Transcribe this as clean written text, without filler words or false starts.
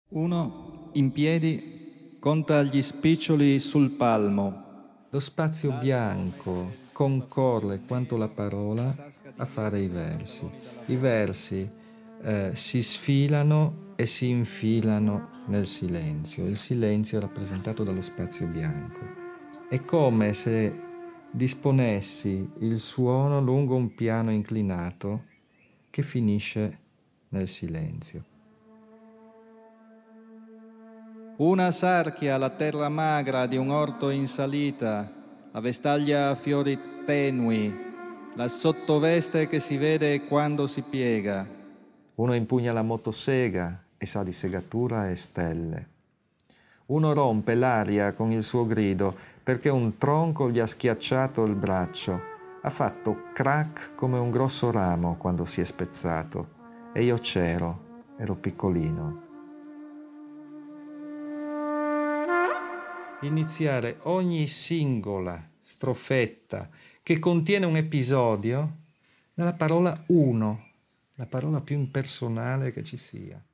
Uno, in piedi, conta gli spiccioli sul palmo. Lo spazio bianco concorre quanto la parola a fare i versi. I versi si sfilano e si infilano nel silenzio. Il silenzio è rappresentato dallo spazio bianco. È come se disponessi il suono lungo un piano inclinato che finisce nel silenzio. Una sarchia la terra magra di un orto in salita, la vestaglia a fiori tenui, la sottoveste che si vede quando si piega. Uno impugna la motosega e sa di segatura e stelle. Uno rompe l'aria con il suo grido perché un tronco gli ha schiacciato il braccio. Ha fatto crack come un grosso ramo quando si è spezzato. E io ero piccolino. Iniziare ogni singola strofetta che contiene un episodio nella parola uno, la parola più impersonale che ci sia.